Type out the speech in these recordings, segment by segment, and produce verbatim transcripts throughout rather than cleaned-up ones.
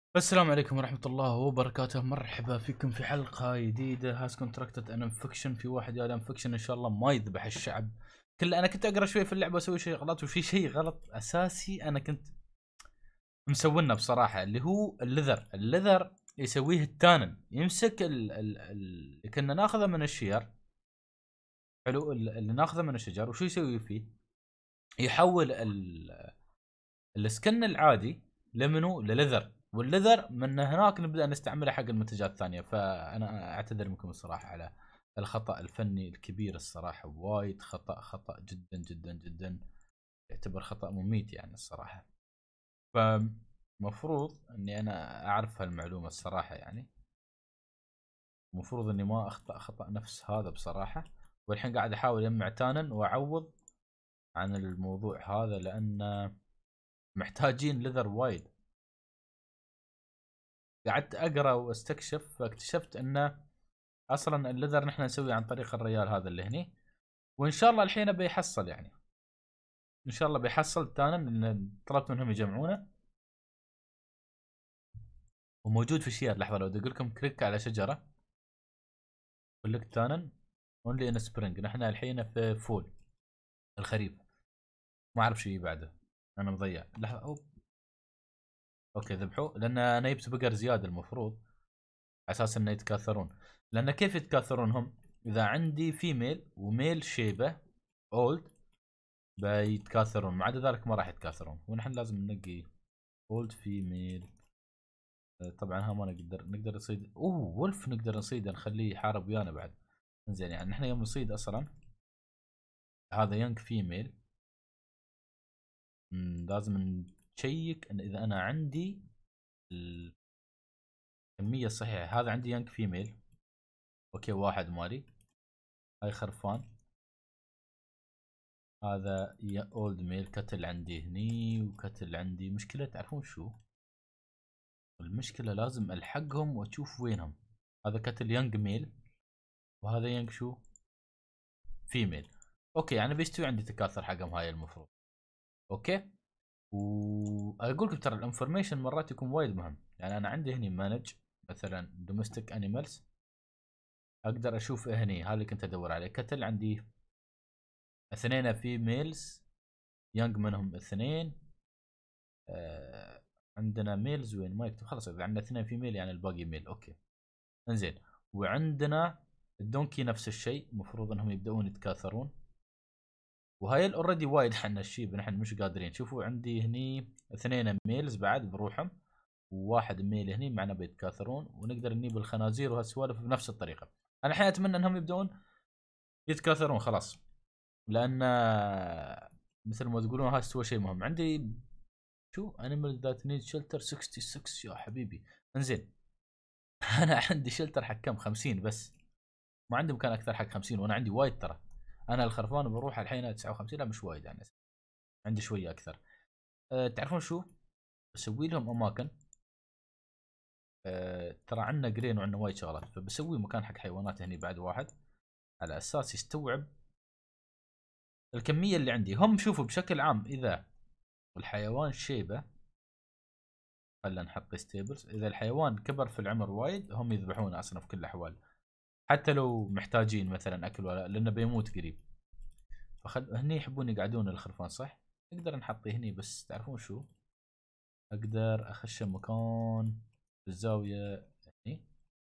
السلام عليكم ورحمة الله وبركاته. مرحبا فيكم في حلقة جديدة. هاز كونتراكتد ان انفكشن. في واحد يا انفكشن ان شاء الله ما يذبح الشعب كله. انا كنت اقرا شوي في اللعبة اسوي شيء غلط، وفي شيء غلط اساسي انا كنت مسوينه بصراحة، اللي هو اللذر. اللذر يسويه التانن، يمسك ال ال ال- اللي كنا ناخذه من الشير. حلو، ال- اللي ناخذه من الشجر وشو يسوي فيه؟ يحول ال- السكن العادي لمنو؟ للذر. واللذر من هناك نبدا نستعمله حق المنتجات الثانيه. فانا اعتذر منكم الصراحه على الخطا الفني الكبير، الصراحه وايد خطا، خطا جدا جدا جدا، يعتبر خطا مميت يعني الصراحه. فمفروض اني انا اعرف هالمعلومه الصراحه يعني. المفروض اني ما اخطا خطا نفس هذا بصراحه. والحين قاعد احاول اجمع تانن واعوض عن الموضوع هذا، لان محتاجين لذر وايد. قعدت اقرا واستكشف، فاكتشفت انه اصلا الليذر نحن نسويه عن طريق الريال هذا اللي هني. وان شاء الله الحين بيحصل يعني، ان شاء الله بيحصل تانا، لان طلبت منهم يجمعونه وموجود في شير. لحظه، لو اقول لكم كليك على شجره كلك تانا اونلي ان سبرينج. نحن الحين في فول الخريف، ما اعرف شيء بعده، انا مضيع. لحظه، أوه. اوكي ذبحوا، لان انا جبت بقر زياده المفروض على اساس انه يتكاثرون. لان كيف يتكاثرون هم؟ اذا عندي فيميل وميل شيبه اولد بيتكاثرون، ما عدا ذلك ما راح يتكاثرون. ونحن لازم ننقي اولد فيميل. طبعا ها ما نقدر نقدر نصيد. اوه ولف نقدر نصيده نخليه يحارب ويانا بعد. زين، يعني نحن يوم نصيد اصلا هذا يونج فيميل، لازم نشيك ان اذا انا عندي الكميه الصحيحه. هذا عندي يونج فيميل، اوكي واحد مالي. هاي خرفان. هذا يا اولد ميل. كتل عندي هني وكتل عندي. مشكله تعرفون شو المشكله؟ لازم الحقهم واشوف وينهم. هذا كتل يونج ميل، وهذا يونج شو فيميل. اوكي يعني بيستوي عندي تكاثر حقهم هاي المفروض. اوكي، واقول لكم ترى الانفورميشن مرات يكون وايد مهم. يعني انا عندي هني مانج مثلا دوميستيك انيمالز، اقدر اشوف هني. هذا اللي كنت ادور عليه. كتل عندي اثنين في ميلز، يانج منهم اثنين. آه عندنا ميلز وين ما يكتب. خلاص اذا عندنا اثنين في ميل يعني الباقي ميل. اوكي انزين. وعندنا الدونكي نفس الشيء، المفروض انهم يبدؤون يتكاثرون. وهاي اوريدي وايد حنا الشيب نحن مش قادرين. شوفوا عندي هني اثنين ميلز بعد بروحهم، وواحد ميل هني معنا بيتكاثرون. ونقدر نجيب الخنازير وهالسوالف بنفس الطريقه. انا الحين اتمنى انهم يبدون يتكاثرون خلاص، لان مثل ما تقولون هاي استوى شيء مهم عندي. شو انيمال ذات نيد شلتر ستة وستين يا حبيبي. انزين انا عندي شلتر حق كم؟ خمسين بس، ما عندي مكان اكثر حق خمسين، وانا عندي وايد ترى. انا الخرفان بروح الحين تسعة وخمسين، لا مش وايد يعني، عندي شويه اكثر. أه تعرفون شو بسوي لهم؟ اماكن. أه ترى عندنا جرين وعندنا وايد شغلات، فبسوي مكان حق حيوانات هني بعد واحد، على اساس يستوعب الكميه اللي عندي. هم شوفوا بشكل عام اذا الحيوان شيبه، خلينا نحط ستيبلز، اذا الحيوان كبر في العمر وايد هم يذبحونه اصلا في كل الاحوال، حتى لو محتاجين مثلا اكل ولا، لانه بيموت قريب. فخل هني يحبون يقعدون الخرفان صح. نقدر نحطيه هني، بس تعرفون شو؟ اقدر اخش مكان بالزاويه هني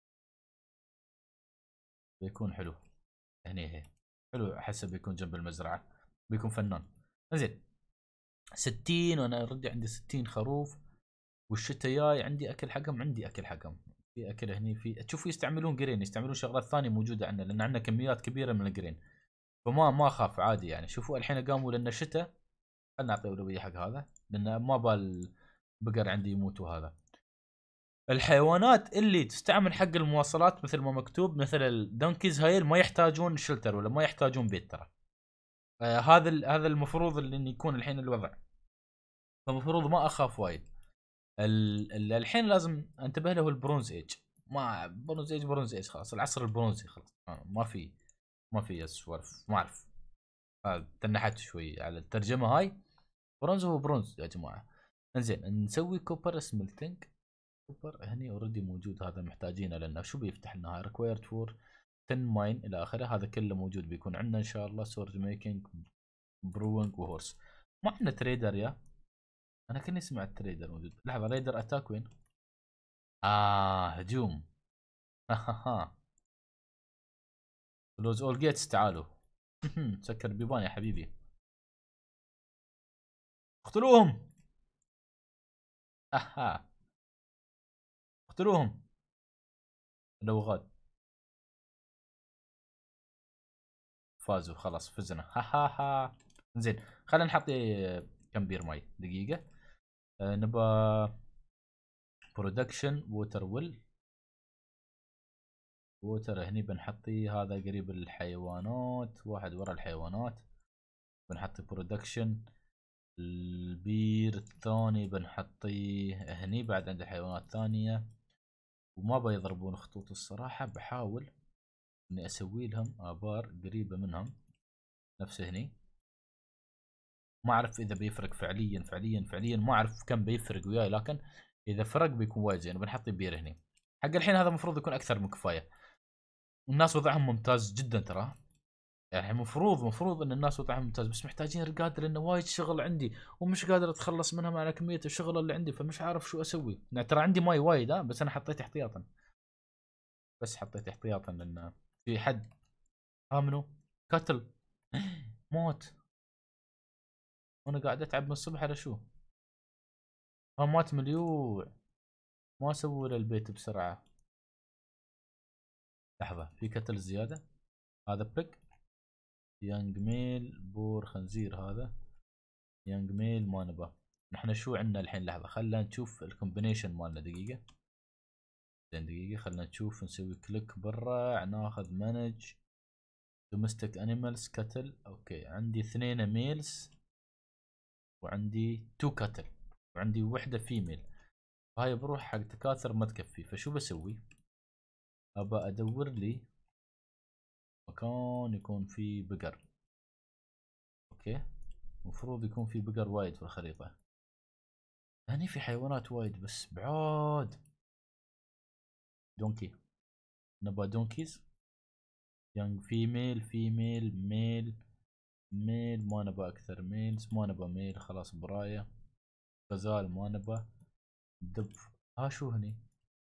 بيكون حلو. هني هي حلو، احسه بيكون جنب المزرعه، بيكون فنان. زين ستين، وانا اوريدي عندي ستين خروف. والشتاء جاي عندي اكل حقهم، عندي اكل حقهم. في اكل هني، في تشوفوا يستعملون جرين، يستعملون شغلات ثانيه موجوده عندنا، لان عندنا كميات كبيره من الجرين. فما ما اخاف عادي يعني. شوفوا الحين قاموا لان الشتاء. خلنا نعطي اولويه حق هذا، لان ما بال بقر عندي يموت. وهذا الحيوانات اللي تستعمل حق المواصلات مثل ما مكتوب، مثل الدونكيز هاي ما يحتاجون شلتر ولا ما يحتاجون بيت ترى. آه هذا هذا المفروض اللي يكون الحين الوضع. فالمفروض ما اخاف وايد. ال- الحين لازم انتبه له البرونز ايج. ما برونز ايج برونز ايج خلاص، العصر البرونزي خلاص. آه، ما في ما في سوالف، ما اعرف. آه، تنحت شوي على الترجمه هاي. برونز هو برونز يا جماعه. انزين نسوي كوبر سملتنج. سوبر هني اوريدي موجود، هذا محتاجينه لانه شو بيفتح لنا هاي ريكوايرد فور تن ماين الى اخره، هذا كله موجود بيكون عندنا ان شاء الله. سورد ميكينج، بروينج، وهورس. ما عندنا تريدر يا، انا كني سمعت تريدر موجود. لحظه، ريدر اتاك وين؟ اه هجوم. ها كلوز اول جيتس، تعالوا. سكر بيبان يا حبيبي، اقتلوهم. اها اقتلوهم لوغات. فازوا خلاص، فزنا. ها ها ها. زين، خلينا نحط كم بير ماي دقيقة. أه نبى برودكشن ووتر ويل. ووتر هني بنحطي هذا قريب الحيوانات، واحد ورا الحيوانات. بنحطي برودكشن. البير الثاني بنحطيه هني بعد عند الحيوانات الثانية. وما بيضربون خطوط الصراحة، بحاول اني اسوي لهم ابار قريبة منهم نفس هني. ما اعرف اذا بيفرق فعليا فعليا فعليا، ما اعرف كم بيفرق وياي، لكن اذا فرق بيكون وايد زين. بنحط بير هني. حق الحين هذا المفروض يكون اكثر من كفايه. الناس وضعهم ممتاز جدا ترى. يعني المفروض المفروض ان الناس وضعهم ممتاز، بس محتاجين رقاد لانه وايد شغل عندي ومش قادر اتخلص منهم على كميه الشغل اللي عندي، فمش عارف شو اسوي. يعني ترى عندي ماي وايد ها، بس انا حطيت احتياطا. بس حطيت احتياطا لان في حد. ها منو؟ قتل. موت. وانا قاعد اتعب من الصبح على شو؟ ها مات مليوع. ما سووا له البيت بسرعة. لحظة، في كتل زيادة. هذا بيك. يانج ميل بور خنزير هذا. يانج ميل ما نبى. نحن شو عندنا الحين؟ لحظة خلنا نشوف الكومبينيشن مالنا دقيقة. زين دقيقة، خلنا نشوف نسوي كليك برا، ناخذ مانج دومستيك انيمالز كتل. اوكي، عندي اثنين ميلز وعندي تو كتل وعندي وحدة فيميل. هاي بروح حق تكاثر ما تكفي، فشو بسوي؟ ابى ادور لي مكان يكون فيه بقر. اوكي، المفروض يكون في بقر وايد في الخريطة. هني في حيوانات وايد بس بعاد. دونكي، نبى دونكيز. يانج فيميل فيميل ميل. ميل ما نبى اكثر ميلز، ما نبى ميل خلاص براية. غزال ما نبى. دب. ها شو هني؟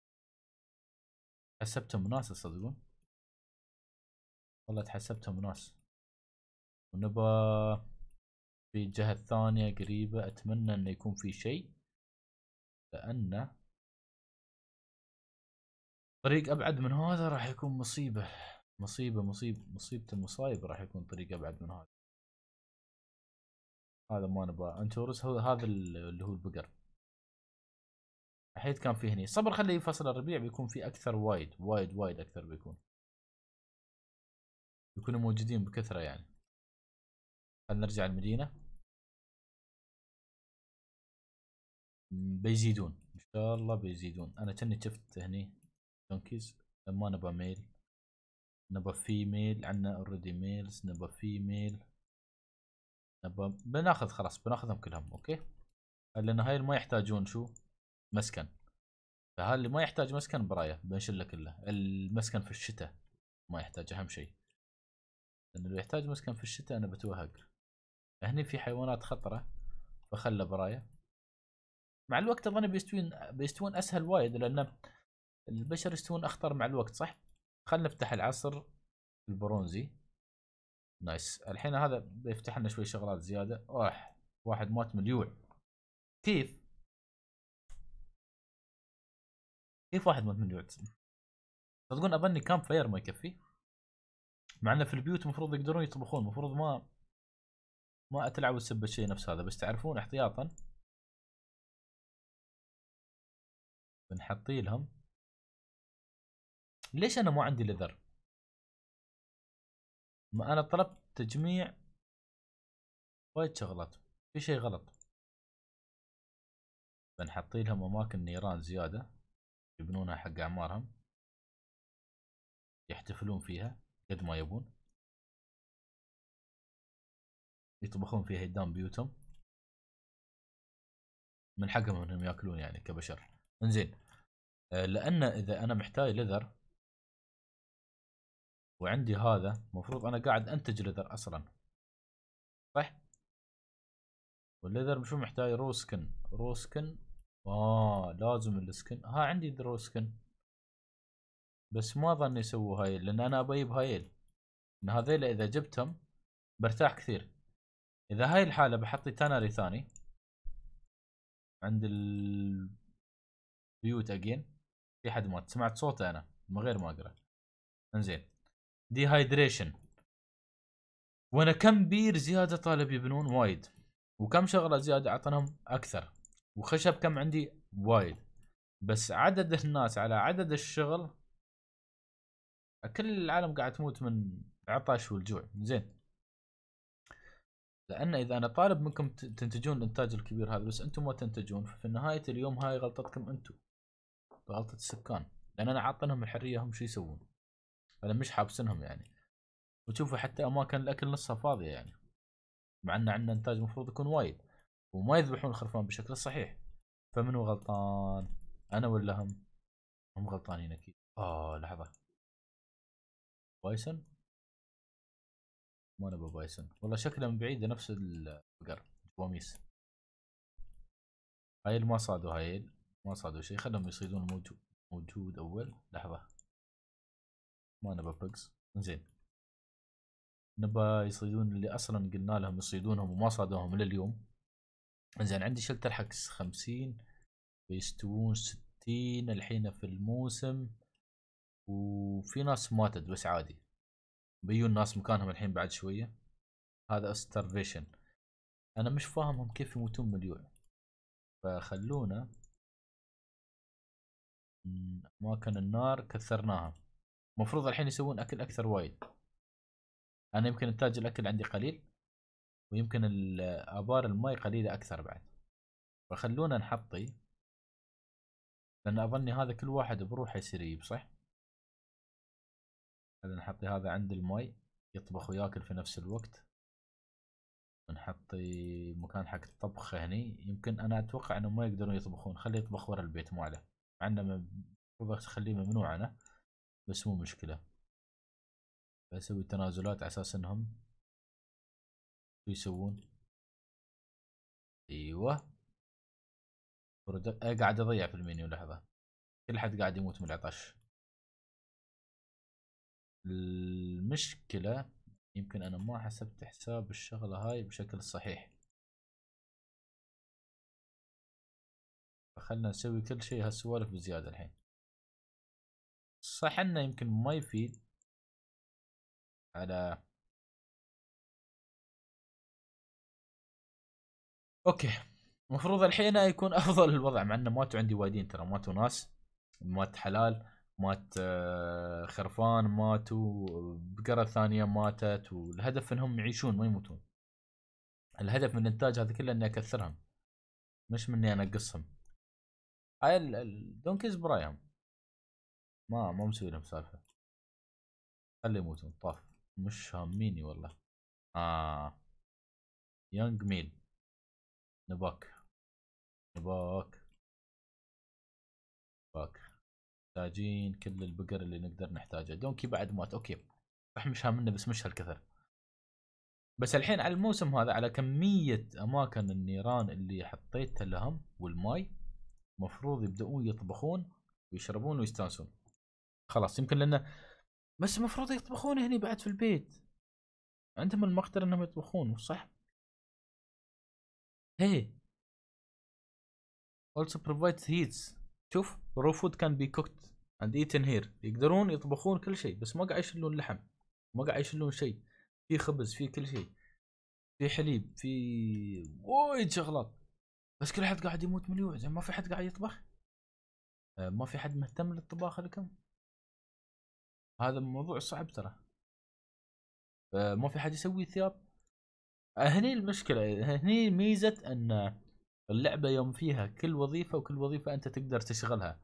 حسبتهم ناس تصدقون؟ والله تحسبتهم ناس. ونبى في الجهة الثانية قريبة، اتمنى انه يكون في شيء، لانه طريق ابعد من هذا راح يكون مصيبة. مصيبة مصيبة مصيبة المصايب، راح يكون طريق ابعد من هذا. هذا ما نبغى انشورس، هو هذا اللي هو البقر. حيث كان فيه هني صبر، خليه فصل الربيع بيكون في اكثر، وايد وايد وايد اكثر بيكون. بيكونوا موجودين بكثرة يعني. خلينا نرجع المدينة. بيزيدون ان شاء الله بيزيدون. انا كني شفت هني دونكيز. ما نبى ميل، نبى فيميل. عندنا اوريدي ميلز، نبى فيميل. نبى بناخذ خلاص، بناخذهم كلهم. اوكي، لان هاي ما يحتاجون شو؟ مسكن. فهذا اللي ما يحتاج مسكن برايه بنشله كله. المسكن في الشتاء ما يحتاج، اهم شيء. لان اللي يحتاج مسكن في الشتاء انا بتوهق. هني في حيوانات خطره، فخله برايه. مع الوقت اظن بيستوون بيستوون اسهل وايد، لان البشر يستوون اخطر مع الوقت، صح؟ خلنا نفتح العصر البرونزي. نايس. الحين هذا بيفتح لنا شوي شغلات زياده. اوه، واحد مات مليوع. كيف؟ كيف واحد مات مليوع؟ تقولون اظني كامب فاير ما يكفي. مع انه في البيوت المفروض يقدرون يطبخون، المفروض ما ما اتلعب السب الشيء نفس هذا، بس تعرفون احتياطا بنحطي لهم. ليش انا ما عندي ليذر؟ ما انا طلبت تجميع وايد شغلات، في شيء غلط. بنحطي لهم اماكن نيران زياده يبنونها حق اعمارهم، يحتفلون فيها قد ما يبون، يطبخون فيها قدام بيوتهم، من حقهم انهم ياكلون يعني كبشر. انزين، لان اذا انا محتاج ليذر وعندي هذا، المفروض انا قاعد انتج ليذر اصلا، صح؟ والليذر شو محتاج؟ رو سكن، رو سكن. اه لازم السكن، ها عندي رو سكن، بس ما ظن يسووا هاي، لان انا ابي بهايل ان هذيل اذا جبتهم برتاح كثير. اذا هاي الحاله بحط تانري ثاني عند البيوت اجين. في حد مات، سمعت صوته انا من غير ما اقرا. انزين، دي هايدريشن، وانا كم بير زياده طالب يبنون وايد، وكم شغله زياده اعطناهم اكثر، وخشب كم عندي وايد، بس عدد الناس على عدد الشغل كل العالم قاعد تموت من العطش والجوع. زين، لان اذا انا طالب منكم تنتجون الانتاج الكبير هذا بس انتم ما تنتجون، ففي نهايه اليوم هاي غلطتكم انتم، غلطه السكان، لان انا عاطنهم الحريه هم شو يسوون، انا مش حابسنهم يعني. وتشوفوا حتى اماكن الاكل نصها فاضيه يعني، مع ان عندنا انتاج المفروض يكون وايد، وما يذبحون الخرفان بشكل صحيح. فمنو غلطان؟ انا ولا هم؟ هم غلطانين اكيد. اه لحظه، بايسن؟ ما نبى بايسن والله، شكله من بعيد نفس البقر بوميس. هايل ما صادوا، هايل ما صادوا شيء، خلهم يصيدون موجود موجود اول. لحظه، ما نبى بقز. زين، نبى يصيدون اللي اصلا قلنا لهم يصيدونهم وما صادوهم لليوم. زين، عندي شلتر حق خمسين، بيستوون ستين الحين في الموسم، وفي ناس ماتت بس عادي، بيجون ناس مكانهم الحين بعد شويه. هذا استرفيشن، انا مش فاهمهم كيف يموتون من الجوع. فخلونا اماكن النار كثرناها، المفروض الحين يسوون اكل اكثر وايد. انا يمكن انتاج الاكل عندي قليل، ويمكن ابار الماء قليله اكثر بعد. فخلونا نحطي، لان اظني هذا كل واحد بروحه يصير يجيب، صح؟ خلينا نحطي هذا عند الماء يطبخ وياكل في نفس الوقت، ونحطي مكان حق الطبخ هني. يمكن انا اتوقع انهم ما يقدرون يطبخون، خليه يطبخ ورا البيت مو عليه، مع انه المفروض اخليه ممنوع انا، بس مو مشكله. بسوي تنازلات على اساس انهم شو يسوون. ايوه، أه قاعد اضيع في المنيو. لحظه، كل حد قاعد يموت من العطش. المشكله يمكن انا ما حسبت حساب الشغله هاي بشكل صحيح، فخلنا نسوي كل شيء هالسوالف بزياده الحين. صح انه يمكن ما يفيد على، اوكي. المفروض الحين يكون افضل الوضع، مع انه ماتوا عندي وايدين ترى، ماتوا ناس، مات حلال، مات آه، خرفان ماتوا، بقرة ثانية ماتت، والهدف انهم يعيشون ما يموتون. الهدف من الانتاج هذا كله اني اكثرهم، مش مني انقصهم. هاي الدونكيز برايم ما ما مسوي لهم سالفة، خلي يموتون طاف، مش هاميني والله. اه، يونج ميل، نباك نباك باك، محتاجين كل البقر اللي نقدر نحتاجه. دونكي بعد مات، اوكي صح مش هامنا بس مش هالكثر. بس الحين على الموسم هذا، على كمية اماكن النيران اللي حطيتها لهم والماي، مفروض يبدؤون يطبخون ويشربون ويستانسون. خلاص يمكن لانه، بس المفروض يطبخون هني بعد في البيت، عندهم المقدرة انهم يطبخون صح؟ هي also provides heats. شوف raw food can be cooked and eaten here، يقدرون يطبخون كل شيء بس ما قاعد يشيلون لحم، ما قاعد يشيلون شيء، في خبز، في كل شيء، في حليب، في وايد شغلات، بس كل حد قاعد يموت من الجوع. زين ما في حد قاعد يطبخ؟ آه، ما في حد مهتم للطباخ لكم؟ هذا موضوع صعب ترى. آه، ما في حد يسوي ثياب. آه، هني المشكلة، هني ميزة ان اللعبة يوم فيها كل وظيفة، وكل وظيفة انت تقدر تشغلها.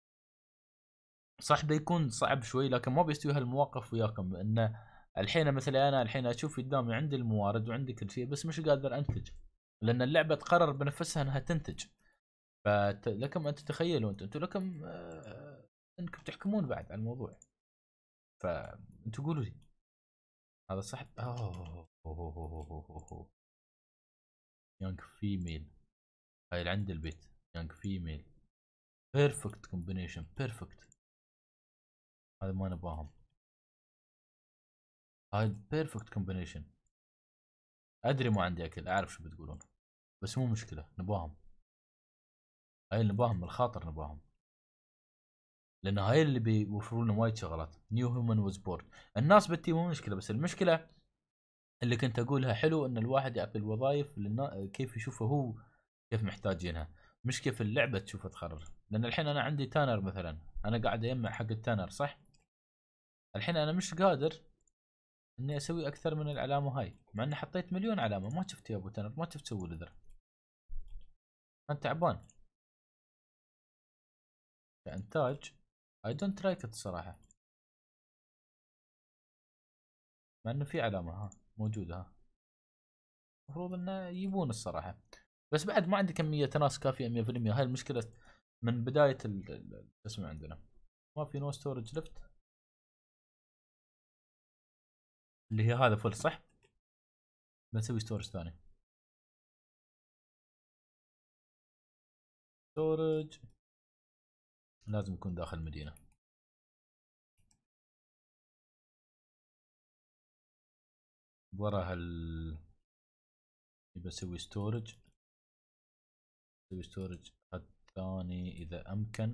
صح بيكون صعب شوي، لكن ما بيستوي هالمواقف وياكم، لان الحين مثلا انا الحين اشوف قدامي عندي الموارد وعندي كل شيء، بس مش قادر انتج، لان اللعبة تقرر بنفسها انها تنتج. فلكم ان تتخيلوا انتم انتم لكم آه انكم تحكمون بعد على الموضوع. فانتم قولوا لي هذا صح. اوه يانج فيميل، هاي اللي عند البيت يانج فيميل بيرفكت كومبينيشن بيرفكت. هذا ما نباهم، هاي بيرفكت كومبينيشن. ادري ما عندي اكل، اعرف شو بتقولون، بس مو مشكله نباهم. هاي اللي نباهم بالخاطر نباهم، لان هاي اللي بيوفروا لنا وايد شغلات. نيو هيومن وز بورن، الناس بتي مو مشكله، بس المشكله اللي كنت اقولها حلو ان الواحد يعطي الوظائف للنا... كيف يشوفه هو، كيف محتاجينها، مش كيف اللعبه تشوفه تقرر. لان الحين انا عندي تانر مثلا، انا قاعد اجمع حق التانر صح، الحين انا مش قادر اني اسوي اكثر من العلامه هاي، مع اني حطيت مليون علامه. ما شفت يا ابو تانر، ما شفت تسوي لذر، انت تعبان كانتاج. اي دونت لايك الصراحه، مع انه في علامه ها موجوده ها، المفروض انه يجيبون الصراحه. بس بعد ما عندي كميه ناس كافيه مية بالمية. هاي المشكله من بدايه ال- ال- شو اسمه عندنا، ما في نو ستورج ليفت، اللي هي هذا فل صح. بنسوي ستورج ثاني، ستورج لازم يكون داخل المدينه. ورا هال بسوي ستورج، بسوي ستورج الثاني اذا امكن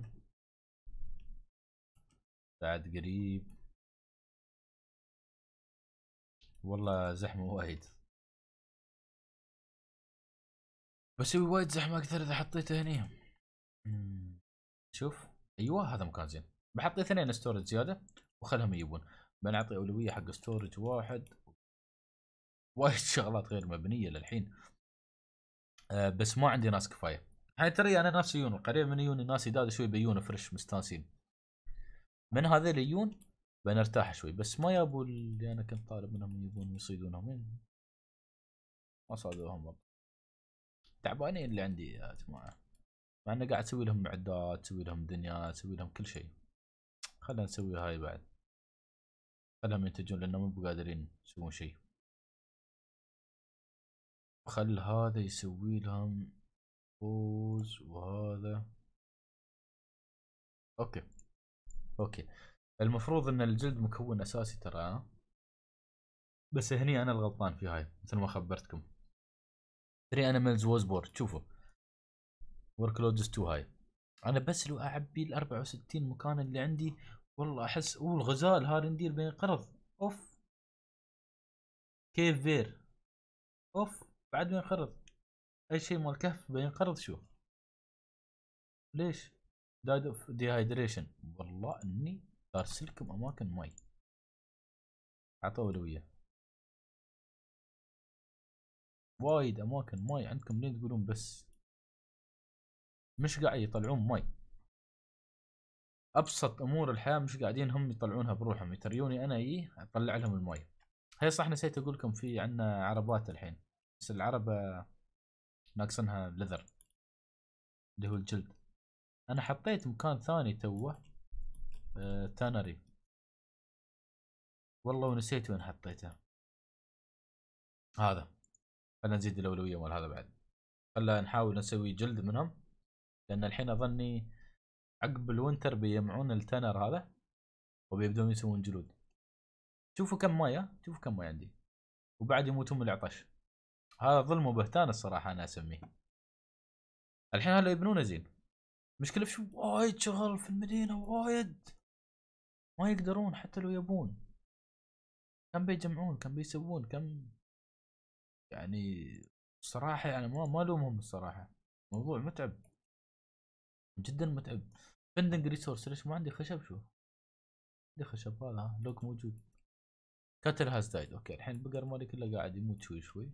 بعد قريب. والله زحمه وايد، بسوي وايد زحمه اكثر اذا حطيته هني. مم. شوف ايوه هذا مكان زين، بحط اثنين ستورج زياده وخلهم يجيبون. بنعطي اولويه حق ستورج واحد. وايد شغلات غير مبنيه للحين، أه بس ما عندي ناس كفايه. هاي ترى انا نفسي يجون قريب من يجون الناس يداد شوي بيجون فريش مستانسين، من هذول يجون بنرتاح شوي. بس ما يابوا اللي انا كنت طالب منهم يبون يصيدونهم، من ما صادوهم والله. تعبانين اللي عندي يا جماعه، مع اني قاعد اسوي لهم معدات، اسوي لهم دنيا، اسوي لهم كل شيء. خلينا نسوي هاي بعد، خلهم ينتجون لانهم مو قادرين يسوون شيء. خل هذا يسوي لهم بوز وهذا. اوكي اوكي. المفروض ان الجلد مكون اساسي ترى، بس هني انا الغلطان في هاي مثل ما خبرتكم. ثري انيمالز ووز بورد، شوفوا ورك لودز تو هاي. انا بس لو اعبي ال أربعة وستين مكان اللي عندي، والله احس اوه الغزال هذا ندير بينقرض. اوف كيف فير، اوف بعد بينقرض. اي شيء مال كهف بينقرض. شو ليش دايد اوف ديهايدريشن. والله اني ارسل لكم اماكن ماي، اعطوا اولويه. وايد اماكن ماي عندكم لين تقولون بس، مش قاعد يطلعون ماي. ابسط امور الحياه مش قاعدين هم يطلعونها بروحهم، يتريوني انا اي اطلع لهم الماي. هي صح نسيت اقول لكم في عندنا عربات الحين، بس العربه ناقصنها لذر اللي هو الجلد. انا حطيت مكان ثاني توه آه تانري، والله ونسيت وين حطيته. هذا خلينا نزيد الاولويه مال هذا بعد، خلينا نحاول نسوي جلد منهم. لان الحين اظني عقب الوينتر بيجمعون التنر هذا وبيبدون يسوون جلود. شوفوا كم مايه، شوفوا كم مايه عندي، وبعد يموتون من العطش. هذا ظلم وبهتان الصراحه انا اسميه. الحين هلا يبنونه زين، مشكله في شو وايد شغل في المدينه وايد، ما يقدرون حتى لو يبون. كم بيجمعون، كم بيسوون، كم يعني. صراحه يعني ما ما الومهم الصراحه، موضوع متعب جدا متعب. بندنج ريسورس ليش ما عندي خشب؟ شو عندي خشب هذا لوك موجود. كاتل هاز دايد. اوكي الحين البقر مالي كله قاعد يموت شوي شوي،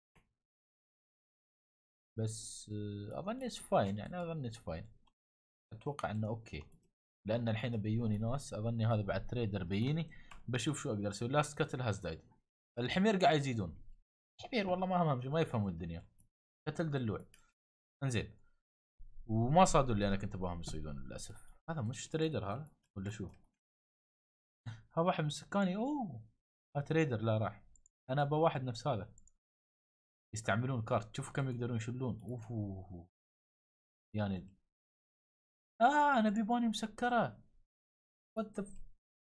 بس آه، اظني اتس فاين، يعني اظني اتس فاين. اتوقع انه اوكي، لان الحين بيوني ناس، اظني هذا بعد تريدر بيجيني، بشوف شو اقدر اسوي. لاست كاتل هاز دايد. الحمير قاعد يزيدون. الحمير والله ما همهم ما يفهمون الدنيا، قتل دلوع. انزين وما صادوا اللي انا كنت ابغاهم يصيدون للاسف. هذا مش تريدر هذا ولا شو؟ هذا واحد من سكاني. اوه هذا تريدر. لا راح. انا ابغى واحد نفس هذا يستعملون كارت. شوفوا كم يقدرون يشيلون. اوف أوف. يعني اه انا بيباني مسكره. وات ذا.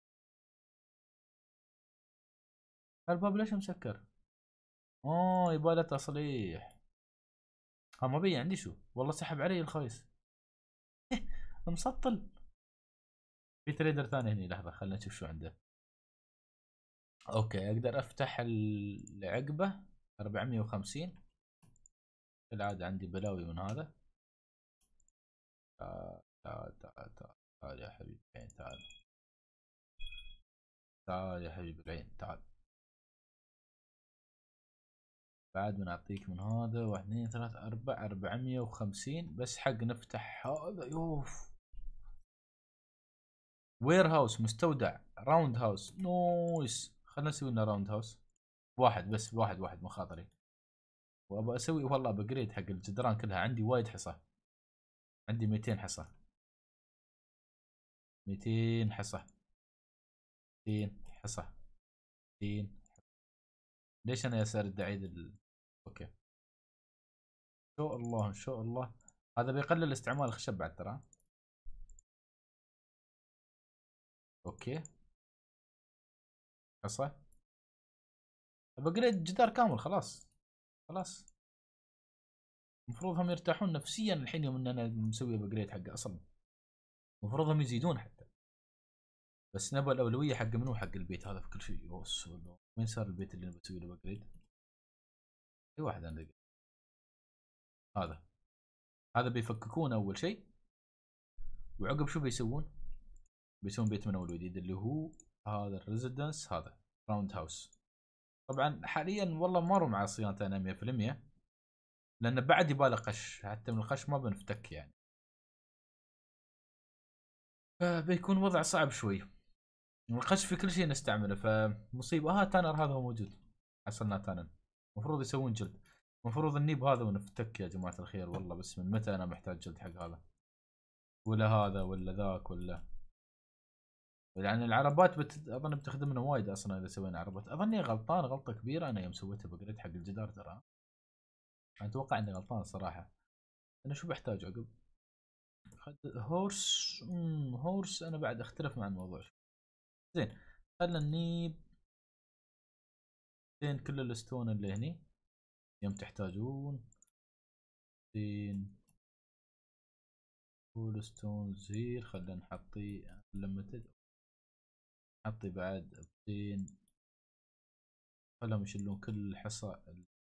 الباب ليش مسكر؟ اوه يبغى له تصليح. ها ما بي عندي شو والله سحب علي الخايس. مسطل. في تريدر ثاني هني. لحظه خلينا نشوف شو عنده. اوكي اقدر افتح العقبه أربعمية وخمسين. كالعاده عندي بلاوي من هذا. تعال تعال تعال تعال تعال يا حبيبي العين. تعال تعال يا حبيبي العين. تعال. بعد بنعطيك من هذا. واحد اثنين ثلاثة أربعة أربعمية وخمسين بس حق نفتح هذا. يوف. وير هاوس مستودع. راوند هاوس نويس. خلنا نسوي لنا راوند هاوس. واحد بس. واحد واحد من خاطري. وابى اسوي والله بجريد حق الجدران كلها. عندي وايد حصى. عندي مئتين حصى. مئتين حصى. مئتين حصى. مئتين. ليش انا يسار الدعيد ال... اوكي. ان شاء الله ان شاء الله. هذا بيقلل استعمال الخشب بعد ترى. اوكي. حصى. بجريد جدار كامل خلاص. خلاص. المفروض هم يرتاحون نفسيا الحين يوم ان انا مسوي بجريد حقه اصلا. المفروض هم يزيدون حتى. بس نبغى الاولويه حق منو؟ حق البيت هذا في كل شيء. وين صار البيت اللي بسوي له بجريد؟ في واحد عندك. هذا. هذا بيفككون اول شيء. وعقب شو بيسوون؟ بيسوون بيت من اول جديد اللي هو هذا الريزيدنس. هذا راوند هاوس. طبعا حاليا والله مر مع صيانته انا مية بالمية. لان بعد يباله قش. حتى من القش ما بنفتك يعني. فبيكون وضع صعب شوي. القش في كل شيء نستعمله. فمصيبه. ها تانر هذا هو موجود. حصلنا تانر. المفروض يسوون جلد. المفروض نجيب هذا ونفتك يا جماعه الخير. والله بس من متى انا محتاج جلد حق هذا؟ ولا هذا ولا ذاك ولا. يعني العربات بت... اظن بتخدمنا وايد اصلا اذا سوينا عربات. اظني غلطان غلطه كبيره انا يوم سويتها بجريد حق الجدار ترى. انا اتوقع اني غلطان الصراحه. انا شو بحتاج عقب؟ هورس. مم. هورس انا بعد اختلف مع الموضوع. زين. خلنا نجيب. زين كل الستون اللي هني يوم تحتاجون. زين. كل ستون زير. خلنا نحطي ليمتد. نحطي بعد زين. خلهم يشيلون كل حصى.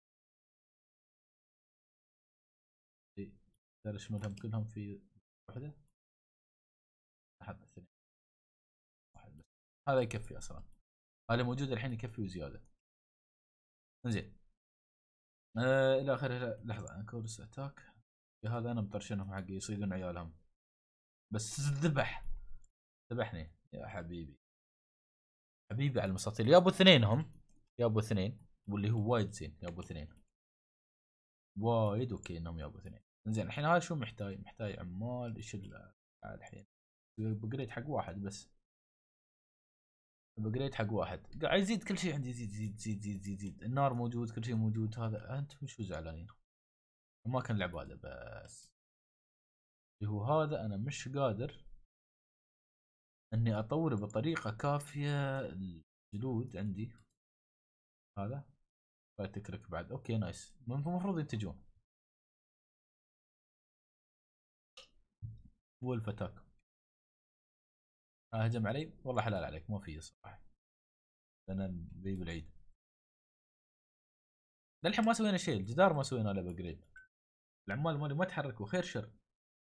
اقدر اشملهم كلهم في وحده. احط اثنين. واحد بس. هذا يكفي اصلا. هذا موجود الحين يكفي وزياده. زين. آه الى اخره. لحظه. انكورس اتاك. هذا انا مطرشنهم حقي يصيدون عيالهم. بس ذبح. ذبحني يا حبيبي. حبيبي على المستطيل. يا ابو اثنين هم. يا ابو اثنين. واللي هو وايد زين. يا ابو اثنين. وايد اوكي انهم يا ابو اثنين. زين الحين هذا شو محتاج؟ محتاج عمال. ايش الحين؟ بقريت حق واحد بس. بقريت حق واحد. قاعد يزيد كل شيء عندي. يزيد يزيد يزيد يزيد يزيد, يزيد. النار موجود. كل شيء موجود. هذا انتم شو زعلانين؟ ما كان العباده بس. اللي هو هذا انا مش قادر اني اطور بطريقه كافيه. الجلود عندي. هذا. تكرك بعد. اوكي نايس. المفروض ينتجون. وولف اتاك. هجم علي. والله حلال عليك. ما في صراحه. انا بي بالعيد. للحين ما سوينا شيء. الجدار ما سوينا له بجريد. العمال مالي ما تحركوا. خير شر.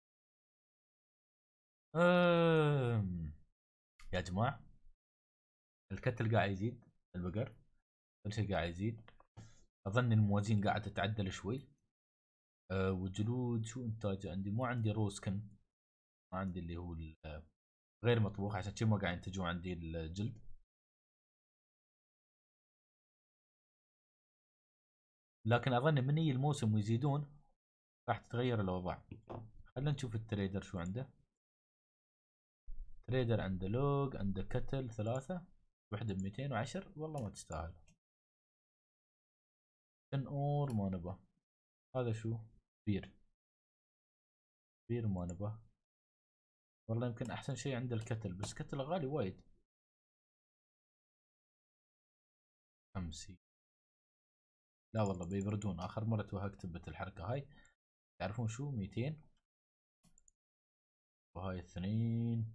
أم... يا جماعه. الكتل قاعد يزيد. البقر. كل شيء قاعد يزيد. اظن الموازين قاعد تتعدل شوي. أه والجلود شو انتاجه عندي؟ ما عندي روسكن. ما عندي اللي هو غير مطبوخ. عشان كذا ما قاعد ينتجون عندي الجلد. لكن اظن من يجي الموسم ويزيدون راح تتغير الاوضاع. خلينا نشوف التريدر شو عنده. تريدر عنده لوج، عنده كتل ثلاثة، وحدة بميتين وعشر، والله ما تستاهل. تن اور ما نبى. هذا شو؟ بير. بير ما نبى. والله يمكن احسن شيء عند الكتل، بس كتل غالي وايد. خمسين. لا والله بيبردون، اخر مرة توهقت بالحركة هاي. تعرفون شو؟ ميتين. وهاي اثنين.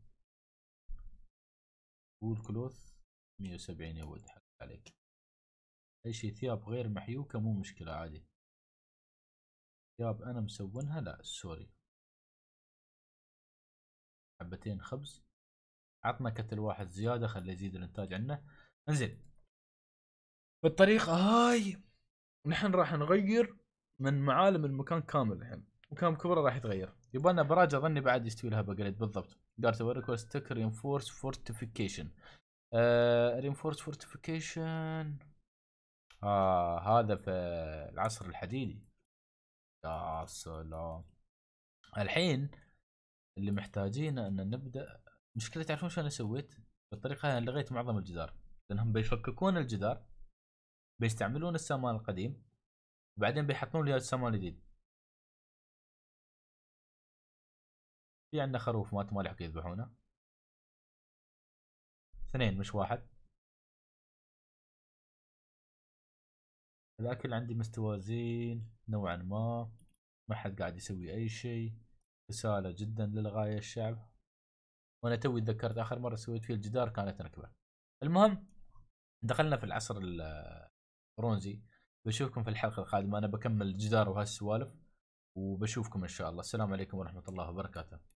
والكلوث مية وسبعين. يا ود حق عليك. اي شيء ثياب غير محيوكة مو مشكلة عادي. ثياب انا مسوينها لا سوري. حبتين خبز. عطنا كتل واحد زيادة، خليه يزيد الانتاج عنا. انزين. بالطريقة هاي نحن راح نغير من معالم المكان كامل. الحين مكان كبره راح يتغير. يبغى لنا براج اظني بعد يستوي لها بجريد بالضبط. قالت اوريك ستيك رينفورس فورتيفيكيشن. رينفورس فورتيفيكيشن. اه هذا في العصر الحديدي. يا سلام. الحين اللي محتاجينه ان نبدا. مشكلة تعرفون شو انا سويت؟ بالطريقة هاي لغيت معظم الجدار، لانهم بيفككون الجدار، بيستعملون السامان القديم، وبعدين بيحطون لي السامان الجديد. في عندنا خروف مات ما لحق يذبحونه. اثنين مش واحد. الاكل عندي مستوى زين نوعا ما. ما حد قاعد يسوي اي شيء. رسالة جدا للغاية الشعب. وانا توي تذكرت اخر مرة سويت فيه الجدار كانت نكبة. المهم دخلنا في العصر البرونزي. بشوفكم في الحلقة القادمة. انا بكمل الجدار وهالسوالف، وبشوفكم ان شاء الله. السلام عليكم ورحمة الله وبركاته.